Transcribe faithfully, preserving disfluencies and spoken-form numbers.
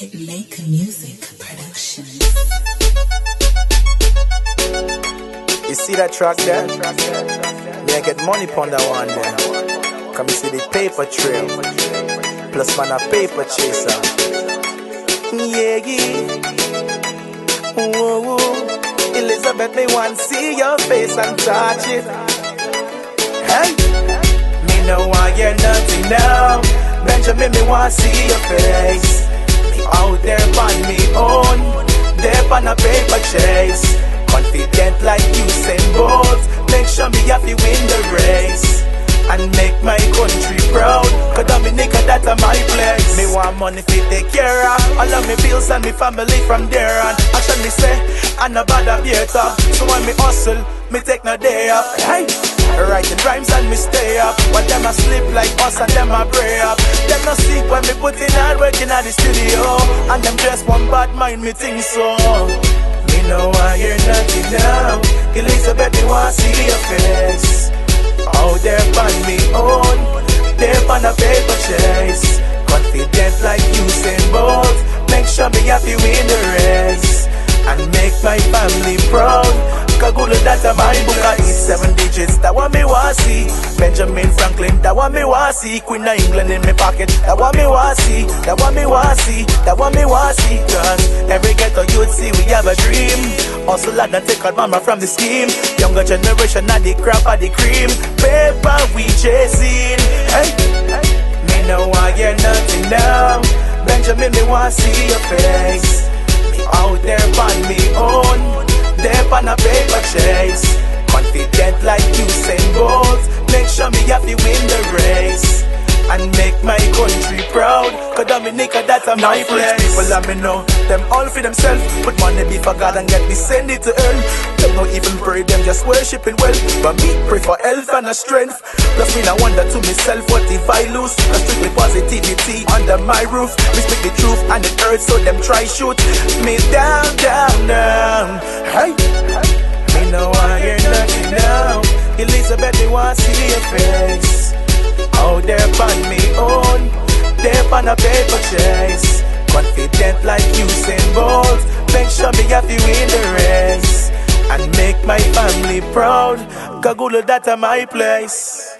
Hitmaker Music Production. You see that track there? Me I get money pon that one there. Come you see the paper trail. Plus man a paper chaser. Yeah, yeah. Whoa, whoa. Elizabeth, me want see your face and touch it. Hey, me know why you're nothing now. Benjamin, me want see your face. Me out there on me own, there on a paper chase. Confident like Usain Bolt. Make sure me have to win the race and make my country proud. Cause Dominica, that's my place. Me want money to take care of all of me bills and me family from there on. Actually me say, I no bother beer talk. So when me hustle, me take no day off. Hey, writing rhymes and me stay up. While them a sleep like us and them a pray up. Them no sleep when me put in hard work in the studio. And them just one bad mind, me think so. Me know why you're nothing now. Elizabeth, me want see your face. Out there on me own, there on a paper chase. Confident like Usain Bolt. Make sure me happy win the race and make my family proud. Kagulu, that's my book. I eat seven digits, that one me want see. Benjamin Franklin, that one me want see. Queen of England in me pocket, that one me want see. That one me want see, that one me want see. Cause every ghetto you'd see we have a dream. Hustle and take out mama from the scheme. Younger generation of the crap of the cream. Paper we chasing. Hey, hey. Me know why you're nothing now. Benjamin, me want see your face. Me out there on me own, there on a paper chase. Confident like Usain Bolt. Make sure me have to win the race and make my country proud. Cause Dominica, that's a my place. People let me know, them all for themselves. Put money before God and get me send it to hell. Them not even pray, them just worshiping well. But me pray for health and a strength. Plus me I wonder to myself, what if I lose? A strictly positivity under my roof. Me speak the truth and it hurts, so them try shoot me down, down, down. Hey, me know why you're nothing now. Elizabeth, me want see your face. Out there on me own, there on a paper chase. Confident like Usain Bolt. Make sure me have to win the race and make my family proud. Kagulu, that's my place.